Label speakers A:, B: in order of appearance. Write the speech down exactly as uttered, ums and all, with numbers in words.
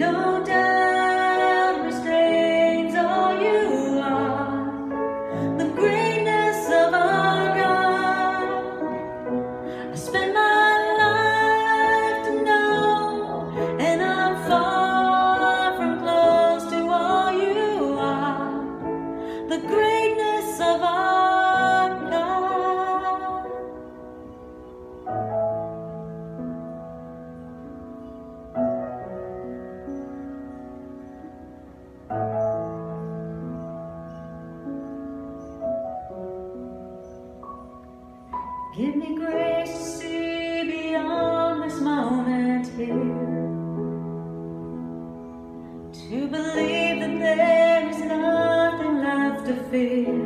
A: No doubt restrains all you are, the greatness of our God. I spend my life to know, and I'm far from close to all you are, the greatness of our God. Give me grace to see beyond this moment here, to believe that there is nothing left to fear.